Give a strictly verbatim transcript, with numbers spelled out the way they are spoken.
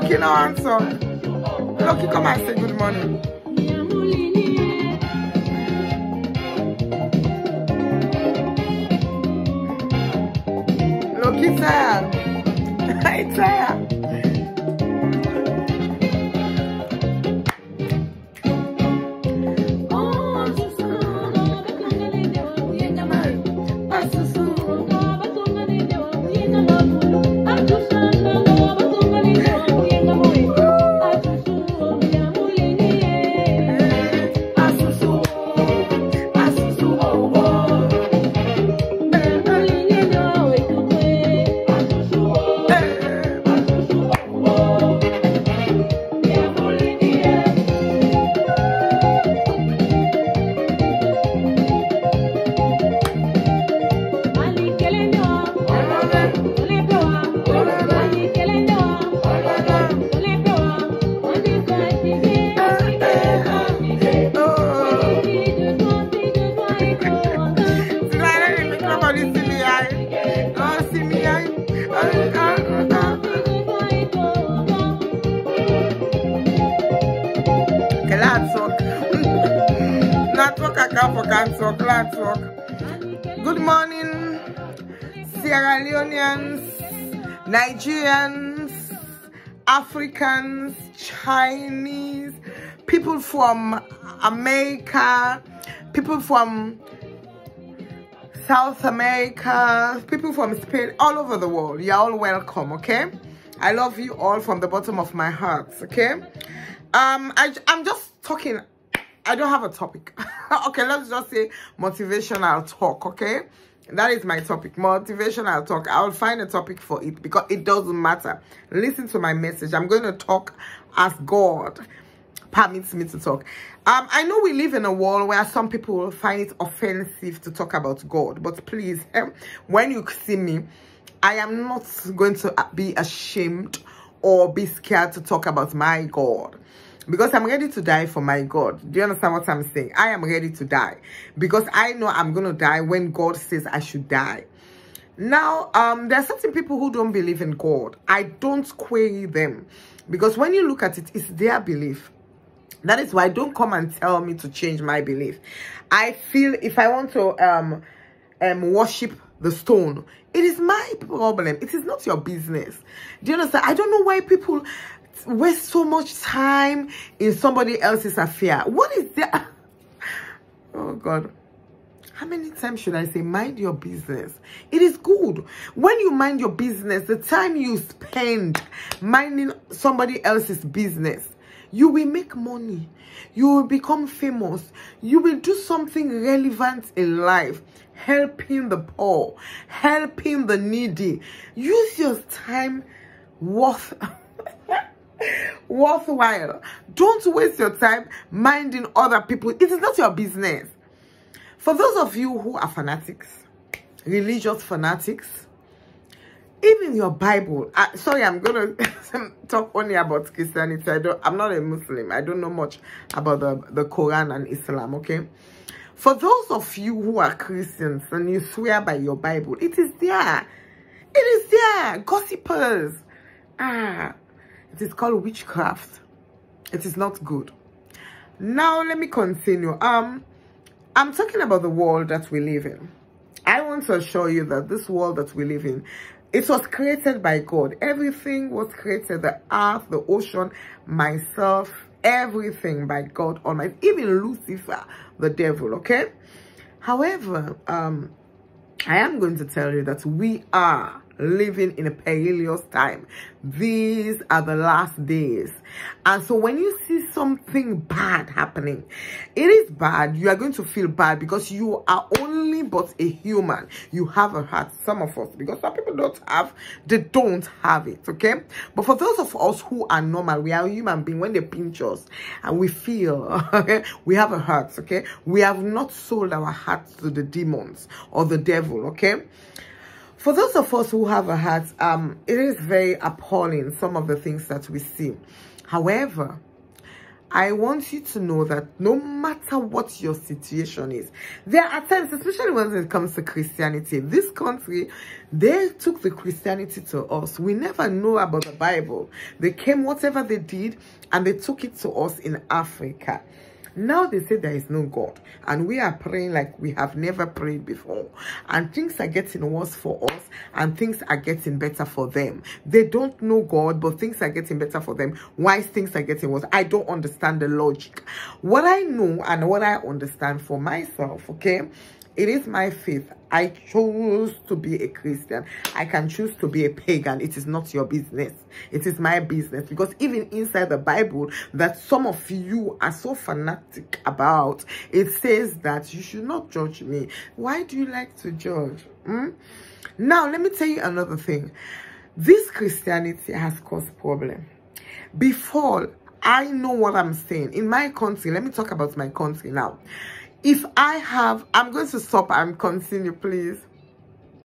Lucky no answer. Lucky, come and say good morning. Lucky tired. I tired. Good morning, Sierra Leoneans, Nigerians, Africans, Chinese, people from America, people from South America, people from Spain, all over the world. You're all welcome, okay? I love you all from the bottom of my heart, okay? Um, I, I'm just talking. I don't have a topic. Okay, let's just say motivational talk, okay? That is my topic, motivational talk. I'll find a topic for it because it doesn't matter. Listen to my message. I'm going to talk as God permits me to talk. Um, I know we live in a world where some people find it offensive to talk about God. But please, um, when you see me, I am not going to be ashamed or be scared to talk about my God. Because I'm ready to die for my God. Do you understand what I'm saying? I am ready to die. Because I know I'm going to die when God says I should die. Now, um, there are certain people who don't believe in God. I don't query them. Because when you look at it, it's their belief. That is why don't come and tell me to change my belief. I feel if I want to um, um, worship the stone, it is my problem. It is not your business. Do you understand? I don't know why people waste so much time in somebody else's affair. What is that? Oh God, how many times should I say mind your business? It is good when you mind your business. The time you spend minding somebody else's business, you will make money, you will become famous, you will do something relevant in life, helping the poor, helping the needy. Use your time worth worthwhile. Don't waste your time minding other people. It is not your business. For those of you who are fanatics, religious fanatics, even your Bible, uh, sorry, I'm gonna talk only about Christianity. I don't, I'm not a Muslim. I don't know much about the, the Quran and Islam, okay? For those of you who are Christians and you swear by your Bible, it is there. It is there. Gossipers. Ah. It is called witchcraft. It is not good. Now, let me continue. Um, I'm talking about the world that we live in. I want to assure you that this world that we live in, it was created by God. Everything was created, the earth, the ocean, myself, everything by God Almighty. Even Lucifer, the devil, okay? However, um, I am going to tell you that we are living in a perilous time. These are the last days. And so when you see something bad happening, it is bad. You are going to feel bad because you are only but a human. You have a heart, some of us, because some people don't have, they don't have it, okay? But for those of us who are normal, we are human beings. When they pinch us and we feel, okay, we have a heart, okay? We have not sold our hearts to the demons or the devil, okay? For those of us who have a heart, um, it is very appalling, some of the things that we see. However, I want you to know that no matter what your situation is, there are times, especially when it comes to Christianity, this country, they took the Christianity to us. We never know about the Bible. They came, whatever they did, and they took it to us in Africa. Now they say there is no God, and we are praying like we have never prayed before, and things are getting worse for us and things are getting better for them. They don't know God, but things are getting better for them. Why things are getting worse? I don't understand the logic. What I know and what I understand for myself, okay, it is my faith. I chose to be a Christian. I can choose to be a pagan. It is not your business. It is my business. Because even inside the Bible that some of you are so fanatic about, it says that you should not judge me. Why do you like to judge? Hmm? Now, let me tell you another thing. This Christianity has caused problem. Before, I know what I'm saying. In my country, let me talk about my country now. If I have, I'm going to stop and continue, please.